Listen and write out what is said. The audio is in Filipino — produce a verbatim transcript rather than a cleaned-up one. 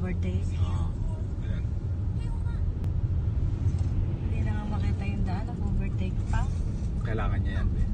Nag-overtake. Oo. Ayan. Hindi na nga makita yung daan. Nag-overtake pa. Kailangan niya yan, be.